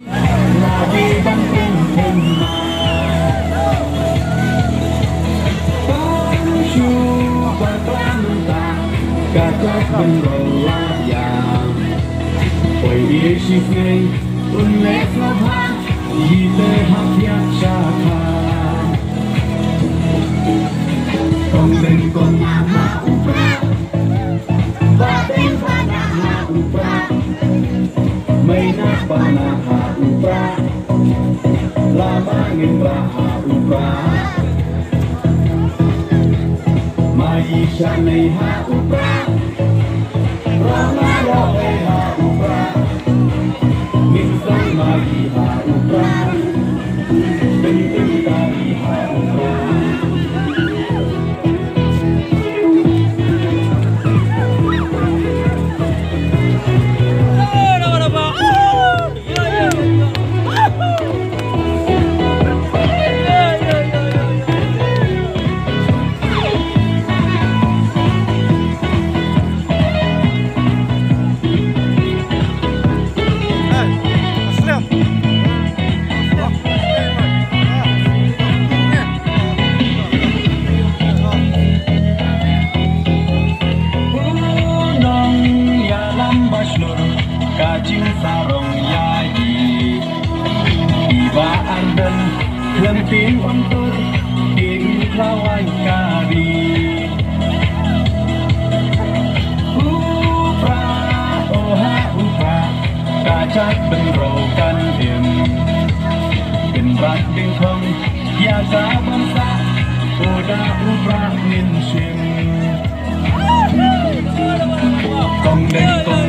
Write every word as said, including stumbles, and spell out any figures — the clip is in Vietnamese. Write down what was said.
lagi bangkeng hema Panshu berkelantang gagak berlayang Oi isifnei unlek nobhan yite hakyak syakhan Kong den kon nama upra Batin pada ha upra Maina panaha upra Lama ngendra ha upra Maisha nei ha upra Rama yawe ha upra Ninsang magi ha upra Benting tari ha upra Kacing sarong yayi Iba arden lenting untuk Ding lawan kari Upra oha upra Kacak benrokan im Genrak dingkong Biasa bangsa Oda upra ninsim Kong dengkong